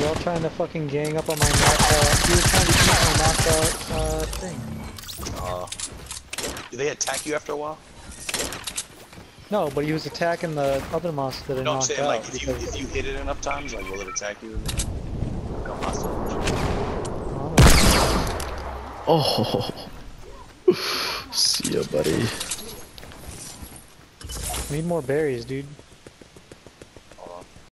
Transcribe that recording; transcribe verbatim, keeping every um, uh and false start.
They're all trying to fucking gang up on my knockout. He was trying to keep my knockout uh, thing. Uh, do they attack you after a while? No, but he was attacking the other monster that I No, I'm knocked saying out. like if you if you hit it enough times, like will it attack you? Become hostile. Oh, see ya, buddy. Need more berries, dude.